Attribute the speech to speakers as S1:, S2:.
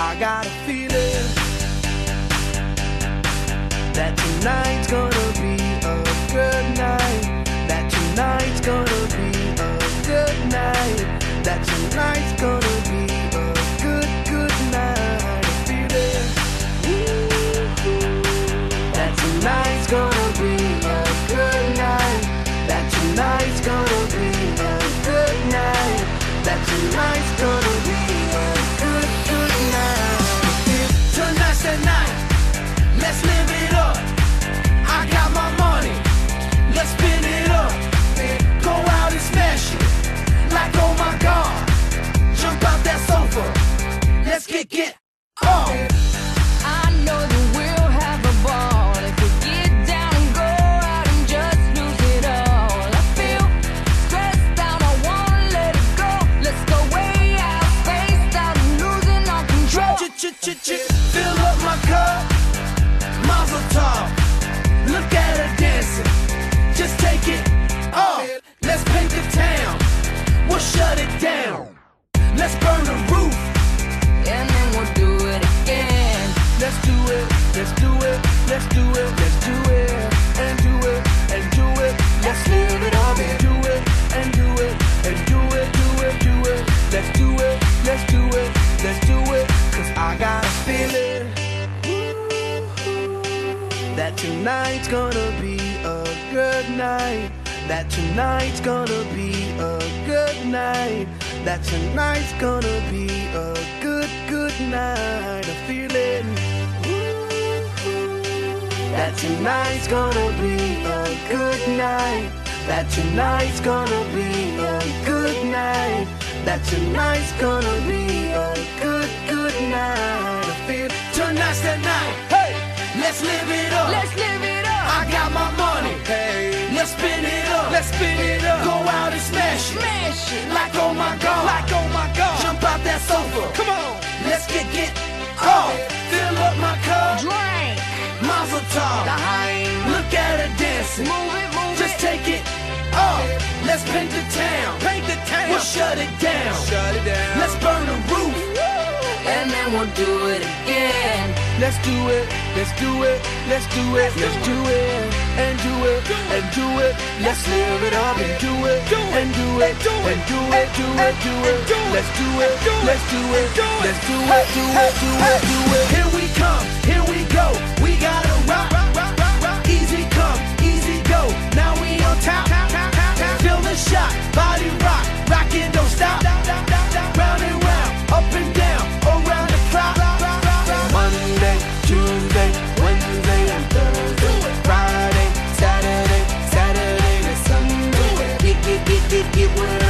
S1: I got a feeling that tonight's gonna be a good night. That tonight's gonna be a good night. That tonight's gonna be a good night. A feeling that tonight's gonna be a good night. That tonight's gonna be a good night. That tonight's gonna be a good night. Tonight's the night. Let's live it up. I got my money. Let's spin it up. Go out and smash it. Like oh my God. Jump out that sofa. Let's get on.
S2: I know that we'll have a ball if we get down and go out and just lose it all. I feel stressed out, I wanna let it go. Let's go way out, spaced out and losing our control.
S1: Fill up my cup, Mazel tov. Look at her dancing, just take it off. Let's paint the town, we'll shut it down. Let's burn the roof,
S2: And then we'll do it again.
S1: let's do it, let's do it, let's do it, let's do it, and do it, and do it. Let's live it up and do it, and do it, and do it, do it, do it. Let's do it, let's do it, let's do it. Cause I got a feeling that tonight's gonna be a good night. That tonight's gonna be a good night. That tonight's gonna be a good night. A feeling that tonight's gonna be a good night. That tonight's gonna be a good night. That tonight's gonna be a good night. I feel tonight's the night. Hey, let's live it up.
S2: Let's live it up.
S1: I got my money. Hey, let's spin it up. Let's spin it up. Go out and smash it.
S2: Smash it.
S1: Like oh my God. Like oh my God. Jump out that sofa. Come on. Let's get off. Fill up my cup.
S2: Drink.
S1: Mazel tov.
S2: Daheim.
S1: Look at her dancing.
S2: Move it, move
S1: Just
S2: it.
S1: take it off. Let's paint the town. Paint the town. We'll shut it down. Shut it down. Let's burn the roof.
S2: And then we'll do it again.
S1: Let's do it. Let's do it. Let's do it. Let's do it. And do it. And do it. Let's live it up and do it. And do it. And do it. Do it. Do it. Let's do it. Let's do it. Let's do it. Do it. Do it. Do it. Here we come. Here we go. We gotta rock. Easy come. Easy go. Now we on top. Feel the shot. Body rock. Rock it. Don't stop. Round and round. Up and down. Around the clock. Monday, Tuesday, Wednesday, and Thursday. Friday, Saturday, Saturday to Sunday. Get